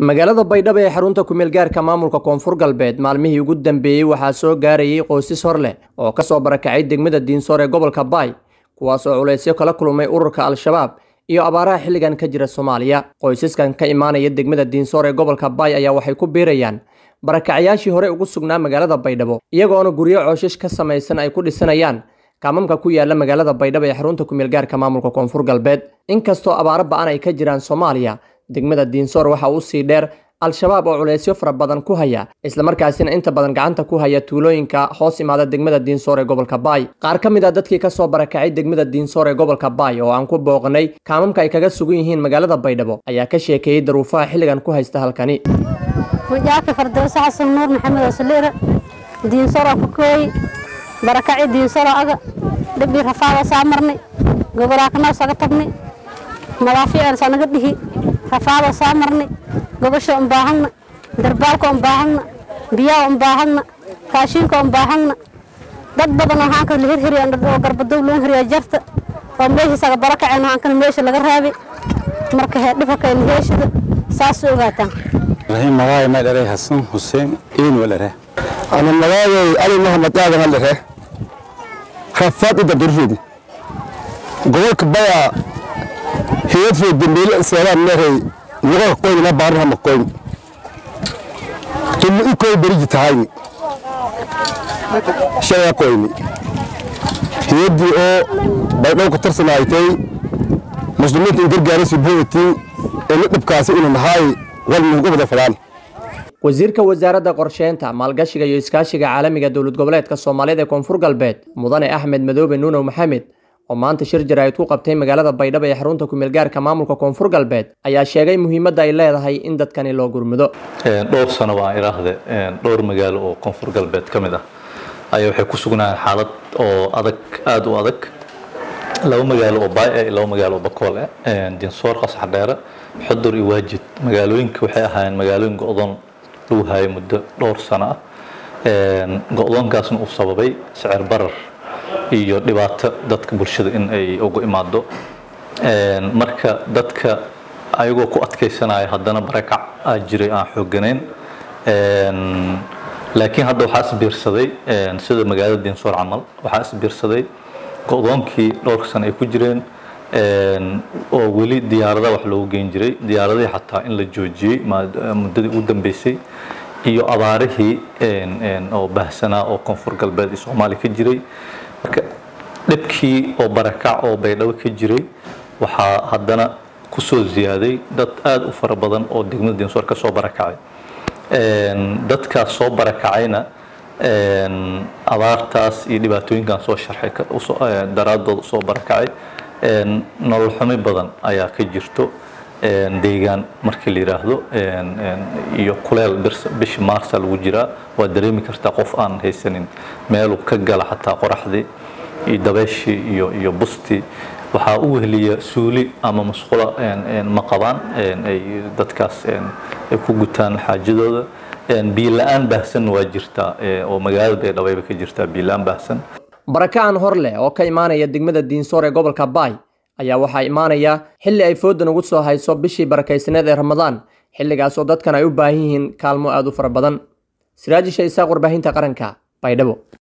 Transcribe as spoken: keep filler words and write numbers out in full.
magaalada Baydhabo ee xarunta ku meel gaarka maamulka Koonfur Galbeed maalmihii ugu dambeeyay waxaa soo gaarayay qoysas hor leh oo ka soo barakacay degmada Diinsoor ee gobolka Baay kuwaas oo culeysyo kala kulmay ururka Al-Shabaab iyo abaaraha xilligan ka jira Soomaaliya. Qoysaskan ka imaanaya degmada Diinsoor ee gobolka Baay ayaa waxay ku biirayaan barakacayaashii hore ugu sugnaa magaalada Baydhabo iyagoona guryo cooshish ka samaysan ay ku dhisanayaan kaamamka ku yaala magaalada Baydhabo ee xarunta ku meel gaarka maamulka Koonfur Galbeed. Inkastoo abaaro ba'an ay ka jiraan Soomaaliya, degmada Diinsoor waxa uu sii dheer Al-Shabaab oo culeysyo fara badan ku haya isla markaasina inta badan gacanta ku haya tuulooyinka hoos imaada degmada Diinsoor ee gobolka Baay. Qaar ka mid ah dadkii ka soo barakacay degmada Diinsoor ee gobolka Baay oo aan ku booqnay kaamamka ay kaga sugan yihiin magaalada Baydhabo ayaa ka sheekeeyay daruufaha xilligan ku haysta halkani. وجاك فردوس حسن نور محمد وسليرة دينصور أفكوي بركعي دينصور أجا دبي رفاعة سامرني قبراكنا سقطني مرافع إنسان قده رفاعة سامرني قبش أمباهنا دربالك أمباهنا بيا أمباهنا كاشينك أمباهنا dad badan oo aan ka leer hiriyaan oo garbado loo hiriyo jarta oo meesha saga barakacayna aan kan meesha laga raabay marka heedhifa ka meeshada saas oo gaatan رحيم مراي ما دري حسن حسين إين ولا ره أنا مراي علي محمد هذا ولا ره خفات الدرجة قولك بيا هي في الدنيا السلام نهي نروح قوي ما بعرفها مقوي كل إكوي بريج تهاي شيء قوي هي دي أو بعدين كتر سنايتي مسلمين تنقل جالس يبوتي اللي بكاسي إنه نهاي wasiirka wasaaradda qorsheynta maalgashiga iyo iskaashiga caalamiga dowlad goboleedka Soomaaliyeed ee Koonfur Galbeed mudane Axmed Madoobe Nuuno Maxamed oo maanta shir jaraa'id ku qabtay magaalada Baydhabo ee xarunta ku meel gaarka maamulka Koonfur Galbeed ayaa sheegay muhiimadda ay leedahay in dadkani loo gurmado. dhowr sano waa iraahday dhowr magaalo oo Koonfur Galbeed kamid ah ayaa waxay ku sugnaan xaalad oo adag aad u adag laba magaalo oo Baay ah laba magaalo oo Bakool ah Diinsoor qasax dheer xudur iyo waajid magaalooyinka waxay ahaayeen magaalooyin go'doon lagu hayay muddo dhowr sano ah een go'doonkaasna uu sababay sicir barar iyo dhibaato dadka bulshada in ay ugu imaado een marka dadka ayagoo ku adkeysanaya haddana barakac ah jiray aan xooganeyn een laakiin hadda waxaa isbiirsaday een sida magaalada Diinsoor camal waxaa isbiirsaday go'doonkii dhowr sano ay ku jireen een oo wali diyaarada wax loo geyn jiray diyaaradii xataa in la joojiyay muddadii ugu dambeysay iyo abaarihii een een oo baahsanaa oo Koonfur Galbeed iyo Soomaaliya ka jiray marka dhibkii oo barakac oo Baydhabo ka jiray waxaa haddana ku soo ziyaaday dad aad u fara badan oo degmada Diinsoor ka soo barakacay een dadkaas soo barakacayna een abaartaas iyo dhibaatooyinkan soo sharxay daraadood soo barakacay een nolol xumi badan ayaa ka jirto een deegaan markii la yiraahdo een iyo kuleel bish Maarsa lagu jira waa dareemi kartaa qof aan haysanin meel uu ka gala xataa qoraxdii iyo dabayshii iyo iyo busti waxa uu heliya suuli ama masquula een ma qabaan een ay dadkaas een ay ku gutaan xaajadooda een biilaan baahsan waa jirtaa oo magaalada Baydhabo ka jirtaa biilaan baahsan. Barakaan hor leh oo ka imaanaya degmada Diinsoor ee gobolka Baay ayaa waxa imaanaya xilli ay foodan ugu soo hayso bishii barakeysaneed ee Ramadaan xilligaas oo dadkan ay u baahan yihiin kaalmo aad u fara badan. Siraaji Shaysaaq warbaahinta qaranka Baydhabo.